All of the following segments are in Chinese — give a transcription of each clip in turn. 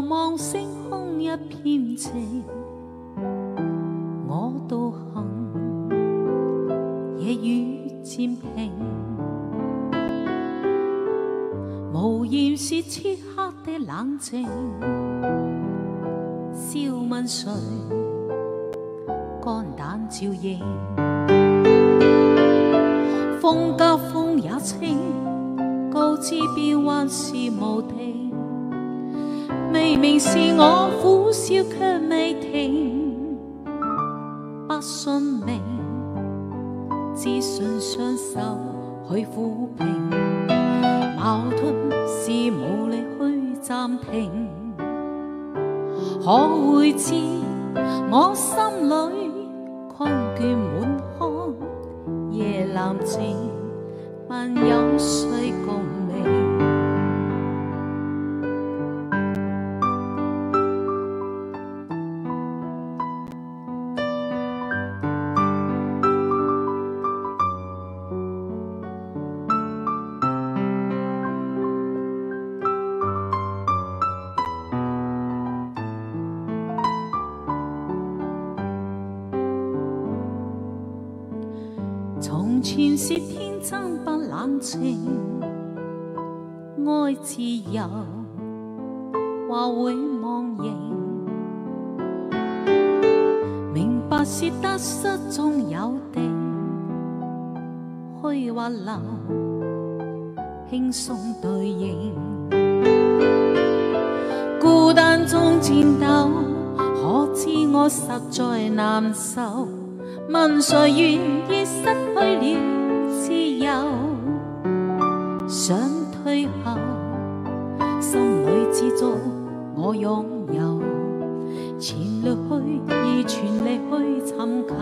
望星空一片静，我独行，夜雨渐平。無言是此刻的冷靜，笑問誰肝膽照應，風急風也清，告知變幻是無定，未明是我苦笑卻未停，不信命，只信雙手去撫平，矛盾是無力去暫停，可會知我心裏困倦滿腔，夜闌靜，問有誰共鳴？從前是天真不冷靜，愛自由話會忘形，明白是得失中有定，虛或流輕鬆對應，孤單中戰鬥，可知我實在難受，問誰願意失去了自由？想退後，心裏知足我擁有，前略去以全力去尋求。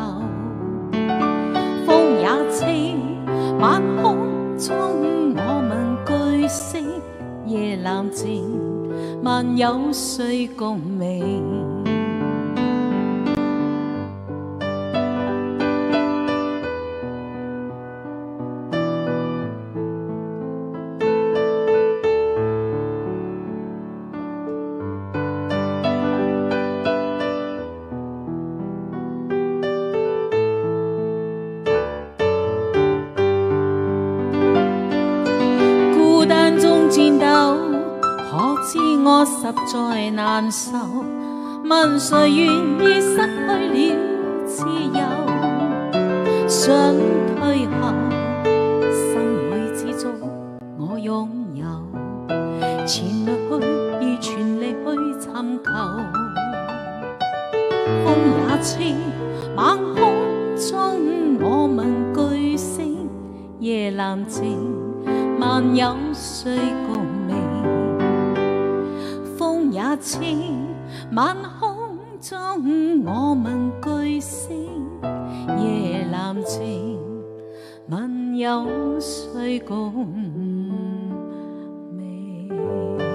風也清，晚空中我問句聲，夜闌靜，問有誰共鳴？戰鬥，可知我實在難受，問誰願意失去了自由？想退後，心裏知足我擁有，前略去以全力去尋求。風也清，晚空中我問句聲，夜闌靜，問有誰共鳴？風也清，晚空中我問句聲，夜闌靜，問有誰共鳴？